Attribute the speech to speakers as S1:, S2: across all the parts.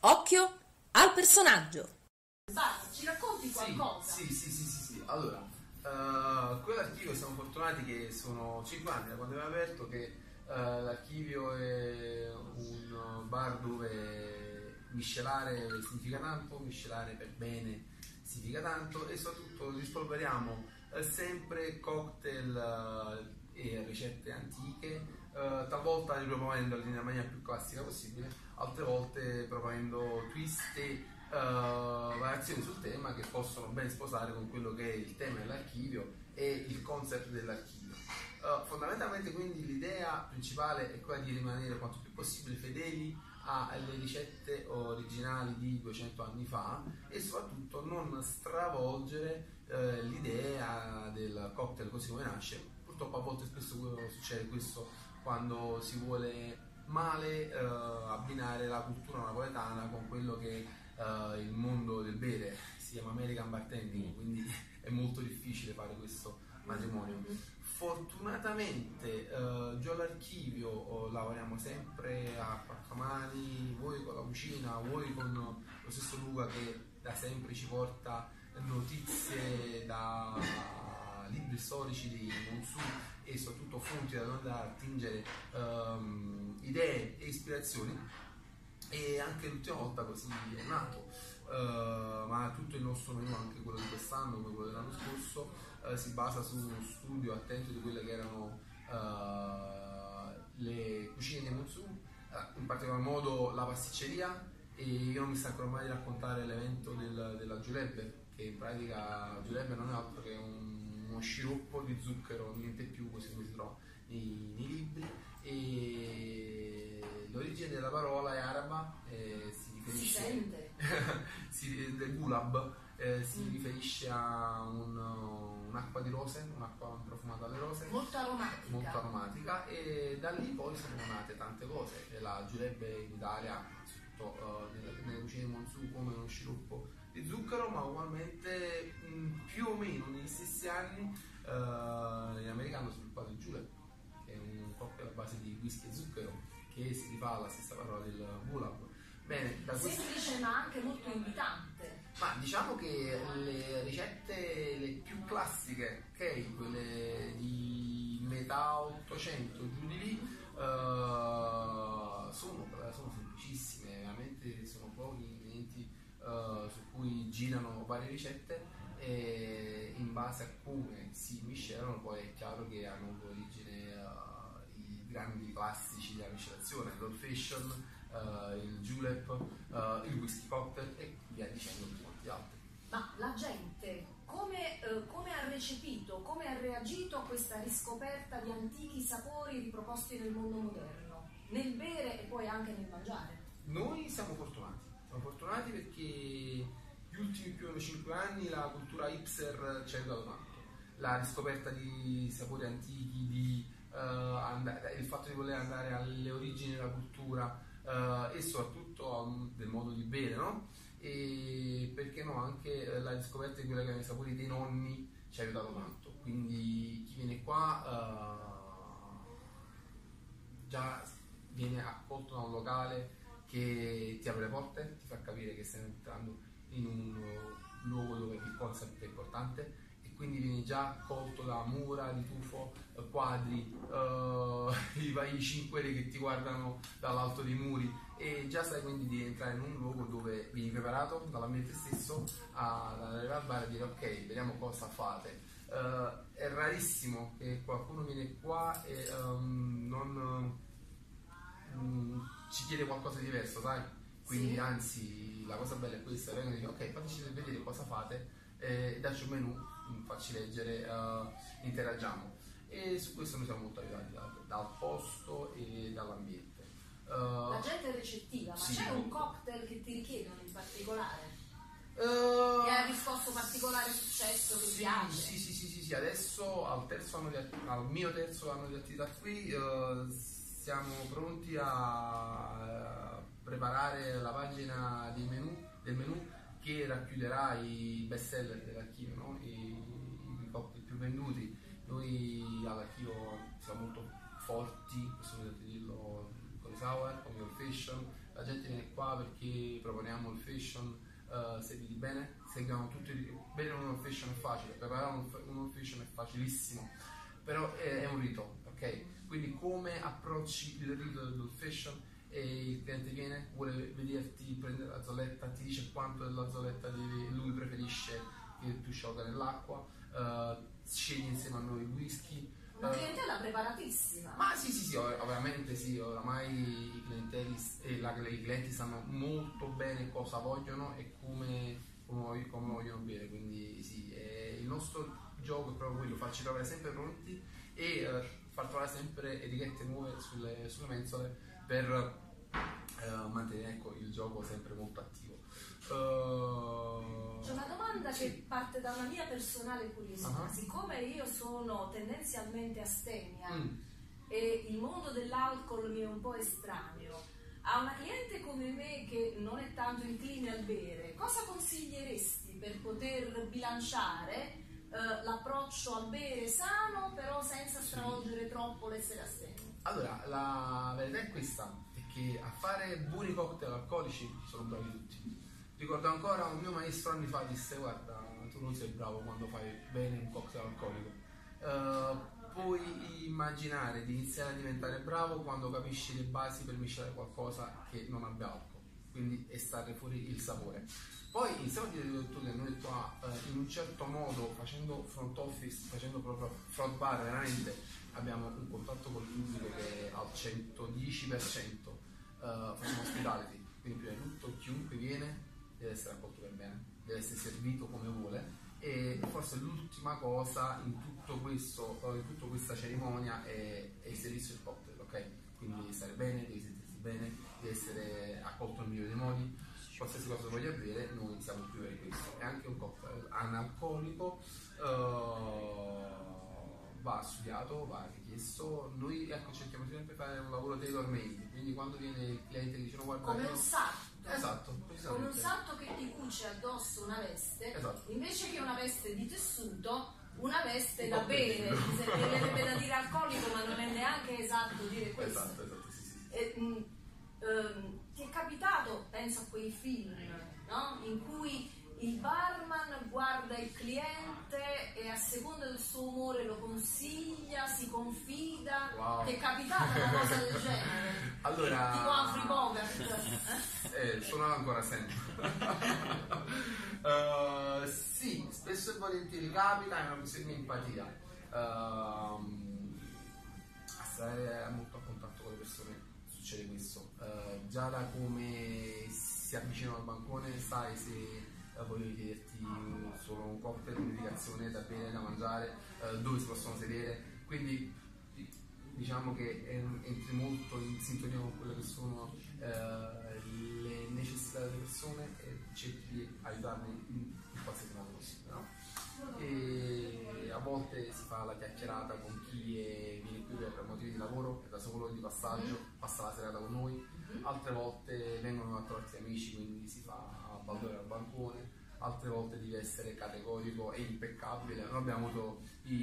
S1: Occhio al personaggio.
S2: Ci racconti qualcosa?
S3: Sì. Allora, quell'archivio siamo fortunati che sono 5 anni da quando abbiamo aperto, che l'archivio è un bar dove miscelare significa tanto, miscelare per bene significa tanto, e soprattutto rispolveriamo sempre cocktail e ricette antiche, talvolta riproponendole nella maniera più classica possibile, altre volte proponendo twist e variazioni sul tema che possono ben sposare con quello che è il tema dell'archivio e il concept dell'archivio. Fondamentalmente quindi l'idea principale è quella di rimanere quanto più possibile fedeli alle ricette originali di 200 anni fa e soprattutto non stravolgere l'idea del cocktail così come nasce. Purtroppo a volte spesso succede questo quando si vuole male abbinare la cultura napoletana con quello che è il mondo del bere, si chiama American Bartending, quindi è molto difficile fare questo matrimonio. Fortunatamente giù all'archivio lavoriamo sempre a quattro mani, voi con la cucina, voi con lo stesso Luca che da sempre ci porta notizie da libri storici di Monzù e soprattutto fonti da dove attingere idee e ispirazioni, e anche l'ultima volta così è nato. Ma tutto il nostro menù, anche quello di quest'anno come quello dell'anno scorso, si basa su uno studio attento di quelle che erano le cucine di Monzù, in particolar modo la pasticceria, e io non mi stancherò mai di raccontare l'evento della Giulebbe, che in pratica Giulebbe non è altro che uno sciroppo di zucchero, niente più, così come si trova nei libri, e l'origine della parola è araba, si riferisce del gulab, si riferisce a un'acqua di rose, un'acqua profumata alle rose,
S2: molto aromatica,
S3: e da lì poi sono nate tante cose. La Giulebbe in Italia, nelle cucine di Monzù, come uno sciroppo di zucchero, ma ugualmente più o meno negli stessi anni in America hanno sviluppato il julep, che è un cocktail a base di whisky e zucchero, che si rifà alla stessa parola del gulab. Bene,
S2: semplice ma anche molto invitante.
S3: Ma diciamo che le ricette le più classiche, ok, quelle di metà 800 giù di lì, sono semplicissime, veramente sono pochi ingredienti su cui girano varie ricette, e in base a come si miscelano poi è chiaro che hanno avuto origine i grandi classici della miscelazione, l'old fashion, il julep, il whisky cocktail e via dicendo tutti quanti altri.
S2: Ma la gente come ha recepito, come ha reagito a questa riscoperta di antichi sapori riproposti nel mondo moderno, nel bere e poi anche nel mangiare?
S3: Noi siamo fortunati perché gli ultimi più o meno 5 anni la cultura hipster ci ha aiutato tanto. La riscoperta di sapori antichi, il fatto di voler andare alle origini della cultura, e soprattutto del modo di bere, no? E perché no, anche la riscoperta di quelli che erano i sapori dei nonni ci ha aiutato tanto. Quindi chi viene qua già viene accolto da un locale che ti apre le porte, ti fa capire che stai entrando in un luogo dove il concept è importante, e quindi vieni già accolto da mura di tufo, quadri, i cinqueri che ti guardano dall'alto dei muri, e già sai quindi di entrare in un luogo dove vieni preparato dall'ambiente stesso ad arrivare al bar e dire ok, vediamo cosa fate. È rarissimo che qualcuno viene qua e non ci chiede qualcosa di diverso, sai? Quindi anzi la cosa bella è questa, vengono e dicono ok, fateci vedere cosa fate, dacci un menù, facci leggere, interagiamo, e su questo noi siamo molto aiutati dal posto e dall'ambiente.
S2: La gente è recettiva, ma
S3: sì,
S2: c'è un cocktail che ti richiedono in particolare? Che ha riscosso particolare successo, che piace?
S3: Sì, adesso al mio terzo anno di attività qui siamo pronti a preparare la pagina del menù che racchiuderà i best seller dell'archivio, no? I cocktail più venduti. Noi all'archivio siamo molto forti, possiamo dirlo, con i sour, con i old fashion, la gente viene qua perché proponiamo il fashion seguiti bene, seguono tutti, bene uno fashion è facile, preparare uno fashion è facilissimo, però è un rito, ok? Quindi come approcci il rito del fashion, e il cliente viene, vuole vederti prendere la zolletta, ti dice quanto della zolletta lui preferisce che tu sciolga nell'acqua, scegli insieme a noi il whisky.
S2: Una clientela preparatissima.
S3: Ma sì, ovviamente sì, oramai i clienti sanno molto bene cosa vogliono e come vogliono bere, quindi sì, il nostro gioco è proprio quello, farci trovare sempre pronti e far trovare sempre etichette nuove sulle mensole per mantenere, ecco, il gioco sempre molto attivo.
S2: C'è una domanda che parte da una mia personale curiosità. Siccome io sono tendenzialmente astemia e il mondo dell'alcol mi è un po' estraneo, a una cliente come me che non è tanto incline al bere, cosa consiglieresti per poter bilanciare l'approccio al bere sano però senza stravolgere troppo l'essere astemio?
S3: Allora, la verità è questa, è che a fare buoni cocktail alcolici sono bravi tutti. Ricordo ancora un mio maestro anni fa disse: guarda, tu non sei bravo quando fai bene un cocktail alcolico, puoi immaginare di iniziare a diventare bravo quando capisci le basi per miscelare qualcosa che non abbia alcol, quindi estrarre fuori il sapore. Poi iniziamo a dire tu che noi qua in un certo modo, facendo front office, facendo proprio front bar, veramente abbiamo un contatto col pubblico che è al 110%, facciamo hospitality, quindi prima di tutto chiunque viene deve essere accolto per bene, deve essere servito come vuole, e forse l'ultima cosa in tutto questo, in tutta questa cerimonia è il servizio del cocktail, ok? Quindi devi stare bene, devi sentirsi bene, devi essere accolto nel migliore dei modi, qualsiasi cosa voglia bere, noi siamo qui per questo. È anche un cocktail analcolico, va studiato, va richiesto. Noi, ecco, cerchiamo sempre di fare un lavoro tailor made, quindi quando viene il cliente che dice no, guarda,
S2: come un sarto.
S3: Esatto,
S2: come un sarto che ti cuce addosso una veste,
S3: esatto,
S2: invece che una veste di tessuto, una veste da bere. Mi servirebbe da dire alcolico, ma non è neanche esatto dire questo.
S3: Esatto, sì.
S2: Ti è capitato, penso a quei film, no? In cui il barman guarda il cliente e a seconda del suo umore lo consiglia, si confida.
S3: Wow.
S2: Ti è capitata una cosa del genere?
S3: Allora,
S2: tipo Humphrey Bogart?
S3: Suonava ancora sempre. Sì, spesso e volentieri capita, è una questione di empatia. Stare molto a contatto con le persone succede questo. Già da come si avvicinano al bancone sai se voglio chiederti solo un cocktail, un'indicazione da bere, da mangiare, dove si possono sedere, quindi diciamo che entri molto in sintonia con quelle che sono le necessità delle persone e cerchi di aiutarle in qualsiasi modo possibile, no? E a volte si fa la chiacchierata con chi viene qui per motivi di lavoro, è da solo di passaggio, passa la serata con noi, altre volte vengono a trovarti amici, quindi si fa baldore al bancone, altre volte devi essere categorico e impeccabile. Noi abbiamo avuto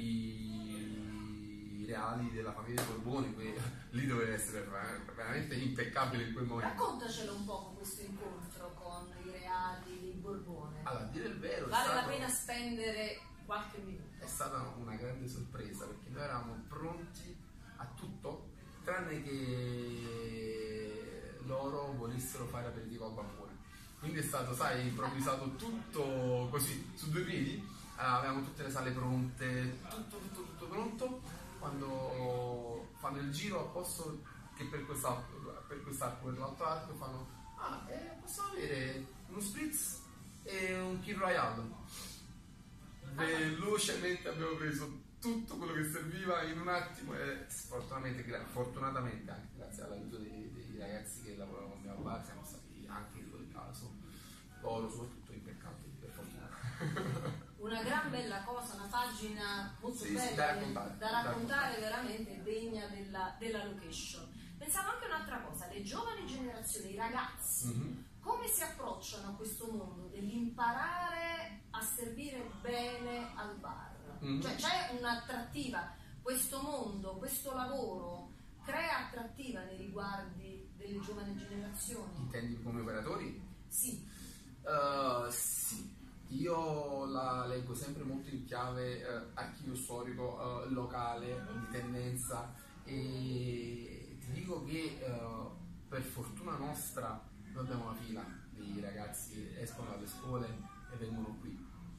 S3: i reali della famiglia Borbone, lì doveva essere veramente impeccabile in quel momento.
S2: Raccontacelo un po' questo incontro con i reali di Borbone.
S3: Allora, a dire il vero,
S2: vale la pena spendere qualche minuto.
S3: È stata una grande sorpresa perché noi eravamo pronti a tutto tranne che loro volessero fare aperitivo al bancone. Quindi è stato, sai, improvvisato tutto così, su due piedi. Avevamo tutte le sale pronte, tutto pronto. Quando fanno il giro, a posto che per quest'arco per l'altro arco, fanno: possiamo avere uno spritz e un Kir Royale. Velocemente abbiamo preso tutto quello che serviva in un attimo e fortunatamente anche grazie all'aiuto dei ragazzi che lavoravano con me al bar siamo stati anche in quel caso, loro soprattutto, impeccabili, per fortuna.
S2: Una gran bella cosa, una pagina molto bella
S3: da
S2: raccontare, veramente degna della location. Pensavo anche a un'altra cosa, le giovani generazioni, i ragazzi, come si approcciano a questo mondo dell'imparare a servire bene al bar? Cioè c'è un'attrattiva, questo mondo, questo lavoro crea attrattiva nei riguardi delle giovani generazioni?
S3: Intendi come operatori?
S2: Sì.
S3: Sì, io la leggo sempre molto in chiave archivio storico locale, di tendenza, e ti dico che per fortuna nostra noi abbiamo una fila di ragazzi che escono dalle scuole e vengono qui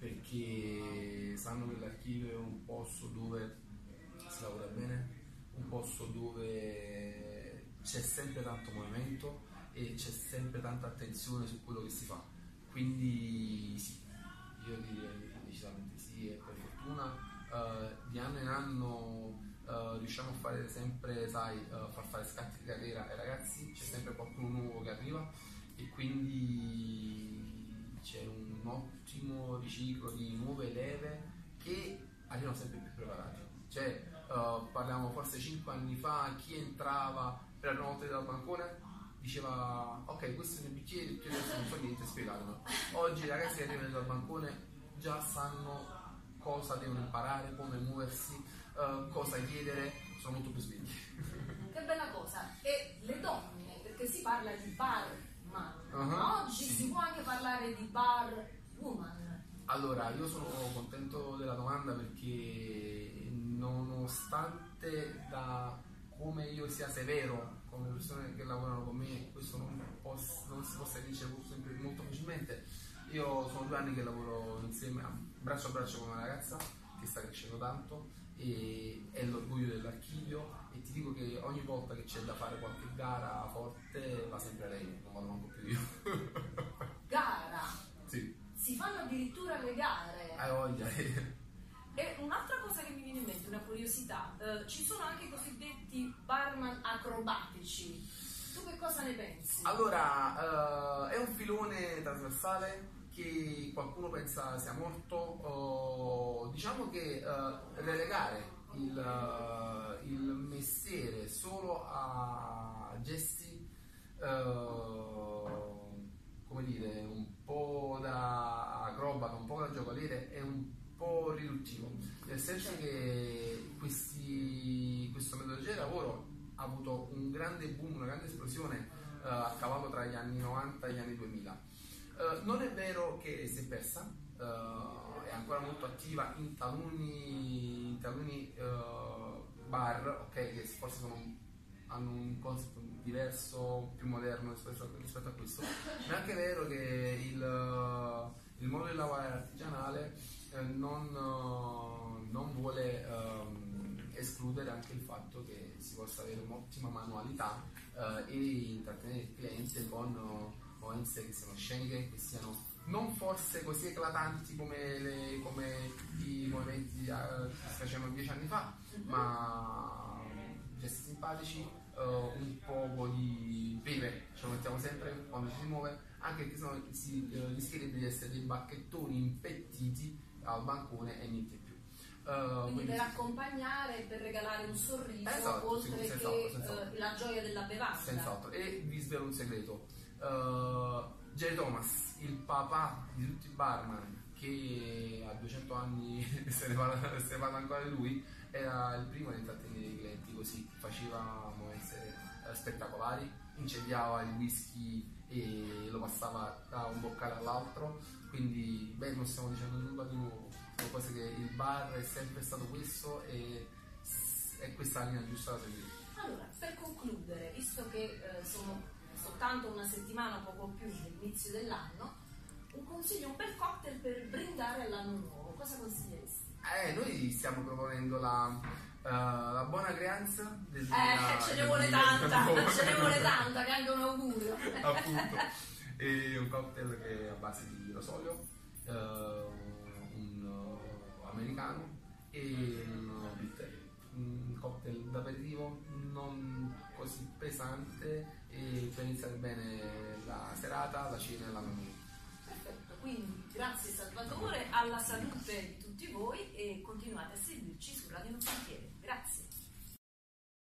S3: perché sanno che l'archivio è un posto dove si lavora bene, un posto dove c'è sempre tanto movimento e c'è sempre tanta attenzione su quello che si fa. Quindi sì, io direi decisamente sì, e per fortuna di anno in anno riusciamo a fare sempre, sai, far fare scatti di carriera ai ragazzi, c'è sempre qualcuno nuovo che arriva e quindi c'è un ottimo riciclo di nuove leve che arrivano sempre più preparati. Cioè, parliamo forse 5 anni fa, chi entrava per la prima volta dal bancone diceva ok, questo è il bicchiere, io adesso non so niente, spiegatelo. Oggi i ragazzi che arrivano dal bancone già sanno cosa devono imparare, come muoversi, cosa chiedere, sono molto più svegli.
S2: Che bella cosa. E le donne, perché si parla di barman, oggi
S3: sì.
S2: Si può anche parlare di bar woman.
S3: Allora, io sono contento della domanda perché nonostante da come io sia severo con le persone che lavorano con me, questo non si possa vincere sempre molto facilmente. Io sono 2 anni che lavoro insieme, braccio a braccio con una ragazza che sta crescendo tanto e è l'orgoglio dell'archivio, e ti dico che ogni volta che c'è da fare qualche gara forte va sempre lei, non vado manco più io.
S2: Gara?
S3: Sì.
S2: Si fanno addirittura le gare.
S3: Voglia.
S2: E un'altra cosa che mi viene in mente, una curiosità, ci sono anche i cosiddetti barman acrobatici. Tu che cosa ne pensi?
S3: Allora, è un filone trasversale che qualcuno pensa sia morto. Diciamo che relegare il mestiere solo a gesti, come dire, un po' da acrobata, un po' da giocoliere, è un po' riduttivo, nel senso che questo metodologia di lavoro ha avuto un grande boom, una grande esplosione a cavallo tra gli anni 90 e gli anni 2000. Non è vero che si è persa, è ancora molto attiva in taluni bar, ok, che forse hanno un concept diverso, più moderno rispetto a questo, ma è anche vero che il modo di lavorare artigianale non vuole escludere anche il fatto che si possa avere un'ottima manualità e intrattenere il cliente con movenze che siano sceniche, che siano non forse così eclatanti come i movimenti che si facevano 10 anni fa, ma gesti simpatici, un po' di pepe ce lo mettiamo sempre quando ci si muove, anche perché sennò si rischierebbe di essere dei bacchettoni impettiti al bancone e niente più.
S2: Quindi per accompagnare, per regalare un sorriso,
S3: esatto,
S2: oltre
S3: senz'altro.
S2: La gioia della bevanda.
S3: Senz'altro. E vi svelo un segreto. Jerry Thomas, il papà di tutti i barman, che a 200 anni se ne parla ancora di lui, era il primo ad intrattenere i clienti così, faceva movenze spettacolari, incendiava il whisky e lo passava da un boccale all'altro, quindi non stiamo dicendo nulla di nuovo, sono cose che il bar è sempre stato questo e è questa la linea giusta da seguire.
S2: Allora, per concludere, visto che sono soltanto una settimana, poco più, dell'inizio dell'anno, un consiglio, un bel cocktail per brindare all'anno nuovo, cosa consiglieresti?
S3: Noi stiamo proponendo la buona creanza del
S2: ce ne vuole tanta, che è anche un augurio.
S3: Appunto, e un cocktail che è a base di rosolio, un americano e un bitter, un cocktail d'aperitivo non così pesante e per iniziare bene la serata, la cena e l'anno nuovo.
S2: Perfetto, quindi grazie Salvatore, alla salute di tutti voi e continuate a seguirci su Radio Nonfantiere. Grazie.